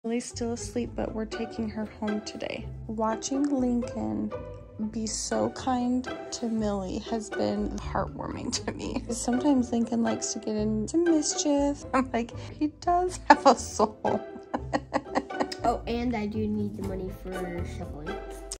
Millie's still asleep, but we're taking her home today. Watching Lincoln be so kind to Millie has been heartwarming to me. Sometimes Lincoln likes to get into mischief. I'm like, he does have a soul. Oh, and I do need the money for shoveling.